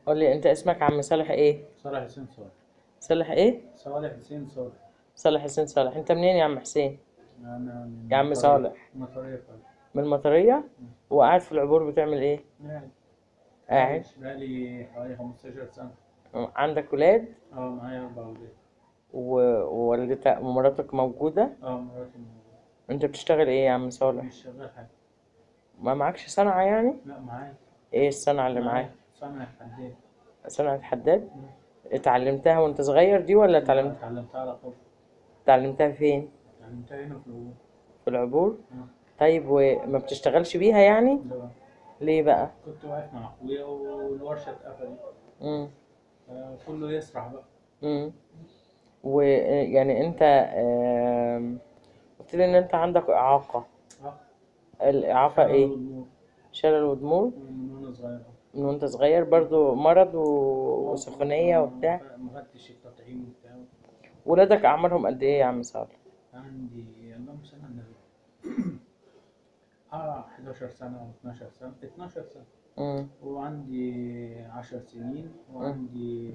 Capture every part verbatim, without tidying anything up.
قول لي انت اسمك عم صالح ايه؟ صالح حسين صالح. صالح ايه؟ صالح حسين صالح. صالح حسين صالح. انت منين يا عم حسين؟ أنا من يا عم المطرية. صالح. المطرية فعلا. من المطرية. وقاعد في العبور بتعمل ايه؟ يعني قاعد. عايش بقالي حوالي خمستاشر سنة. عندك ولاد؟ اه، معايا أربع أولاد. و- ووالدتك ومراتك موجودة؟ اه، مراتي موجودة. انت بتشتغل ايه يا عم صالح؟ مش شغال حاجة. ما معكش صنعة يعني؟ لا، معايا. ايه الصنعة اللي معاك؟ معايا صنعة حداد. صنعة حداد؟ مم. اتعلمتها وانت صغير دي ولا لا، اتعلمت اتعلمتها على طول. اتعلمتها فين؟ اتعلمتها هنا في الأول. في العبور؟ اه. طيب وما بتشتغلش بيها يعني؟ ده ليه بقى؟ كنت واقف مع أخويا والورشة اتقفلت. امم فكله يسرح بقى. امم ويعني انت آم، قلت لي ان انت عندك اعاقة. اه. الاعاقة شلل ايه؟ والنور. شلل وضمور. من وأنا صغير. من وانت صغير برضو مرض و... اه، وسخونية وبتاع. ما خدتش التطعيم وبتاع. ولادك اعمارهم قد ايه يا عم صالح؟ عندي اللهم صل على النبي. اه، حداشر سنة أو اتناشر سنة، اتناشر سنة. امم وعندي عشر سنين، وعندي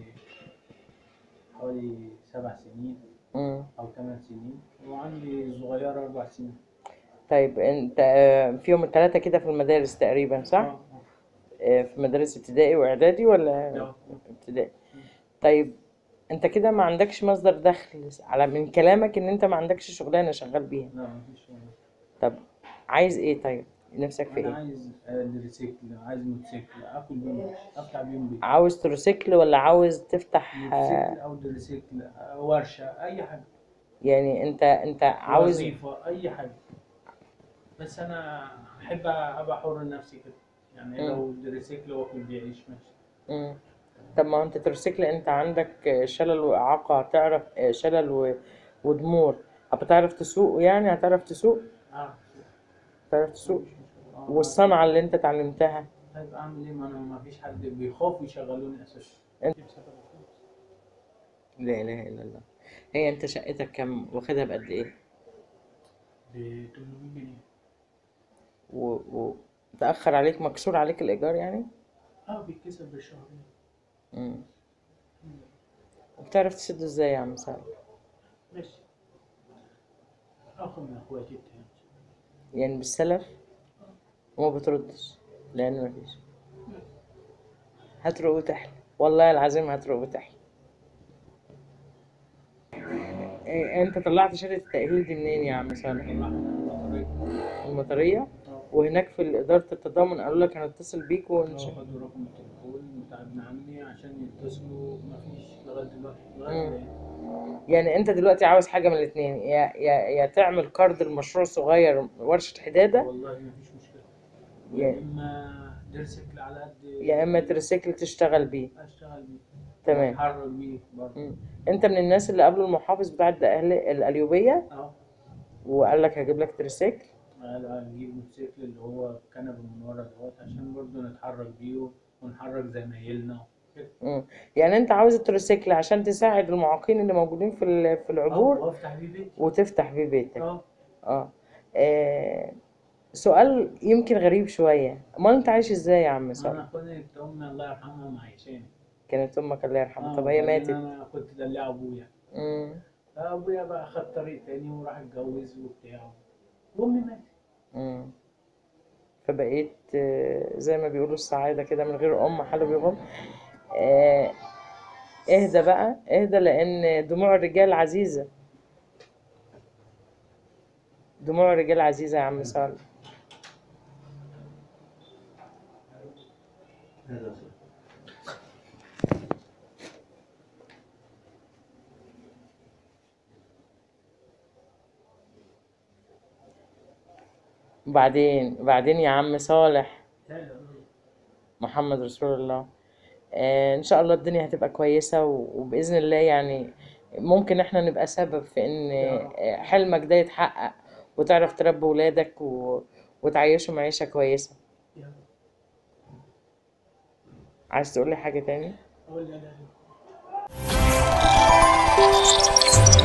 حوالي سبع سنين امم أو ثمان سنين، وعندي صغيرة أربع سنين. طيب انت آه، فيهم التلاتة كده في المدارس تقريبا اه. صح؟ اه. آه، في مدارس ابتدائي واعدادي ولا اه. ابتدائي؟ طيب انت كده ما عندكش مصدر دخل على من كلامك ان انت ما عندكش شغلانة شغال بيها. لا، مفيش ولا. طب عايز ايه طيب؟ نفسك في أنا ايه؟ عايز آه، ريسيكل، عايز موتوسيكل آكل بيهم عيش، أفتح بيهم بيت. عاوز تروسيكل ولا عاوز تفتح موتوسيكل آه، أو ريسيكل، آه، ورشة، أي حاجة. يعني انت انت عاوز. وظيفة، أي حاجة. بس انا احب ابقى حر نفسي كده. يعني مم. لو دريسيكل واكل بيعيش ماشي. مم. طب ما هو انت تروسيكل انت عندك آه، شلل واعاقة هتعرف آه، شلل و- ودمور. هتعرف تسوق يعني هتعرف تسوق. اه. هتعرف ما تسوق. عنديش مشكله، اه. والصنعة اللي انت اتعلمتها. طيب اعمل ايه؟ ما انا ما فيش حد بيخاف يشغلوني اساسا. انت. بسبب الفلوس. لا اله الا الله. هي انت شقتك كام واخدها بقد ايه؟ ب تمنمية جنيه. و... و... تأخر عليك مكسور عليك الإيجار يعني؟ اه، بيتكسب بالشهرين. مم. وبتعرف تسده ازاي يا عم سعد؟ ماشي. اخد من اخواتي التاني. يعني بالسلف وما بتردش لأن مفيش. هتروق وتحلى. والله العظيم هتروق وتحلى. إيه انت طلعت شهادة التأهيل دي منين يا عم صالح؟ طلعها من المطرية. المطرية؟ اه. وهناك في إدارة التضامن قالوا لك هنتصل بيك ونش... اه، خدوا رقم التليفون بتاع ابن عمي عشان يتصلوا، مفيش لغاية دلوقتي، لغاية مم. الآن. يعني انت دلوقتي عاوز حاجة من الاتنين يا يا يا تعمل قرض المشروع صغير ورشة حدادة. والله مفيش مشكلة. يا يا, إما درسك على قد يا اما تريسيكل تشتغل بيه. أشتغل بيه تمام. وأتحرك بيه برضه. مم. انت من الناس اللي قابلوا المحافظ بتاع الأهل- القليوبية أه. وقال لك هجيب لك تريسيكل. قال أجيب موتوسيكل اللي هو كنبه من ورا دوت عشان برضه نتحرك بيه ونحرك زمايلنا كده. مم. يعني انت عاوز التروسيكل عشان تساعد المعاقين اللي موجودين في ال- في أه، العبور وأفتح بيه بيتي. وتفتح بيه بيتك. أه. اه, آه. سؤال يمكن غريب شوية، امال انت عايش ازاي يا عم أنا صالح؟ كنت أمي الله يرحمها معيشاني. كانت امك الله يرحمها، أه، طب هي وبعدين ماتت؟ أنا كنت دلع أبويا. مم. فأبويا بقى خد طريق تاني وراح اتجوز وبتاع، وأمي ماتت. مم. فبقيت آه، زي ما بيقولوا السعادة كده من غير ام حلو بيغم. آه. اهدى بقى اهدى لان دموع الرجال عزيزة. دموع الرجال عزيزة يا عم صالح. وبعدين بعدين يا عم صالح. محمد رسول الله. آه ان شاء الله الدنيا هتبقى كويسة و- وبإذن الله يعني ممكن احنا نبقى سبب في ان آه، حلمك ده يتحقق وتعرف تربي ولادك و... وتعيشهم عيشة كويسة. عايز تقولي حاجة تاني؟ أقول لي أنا.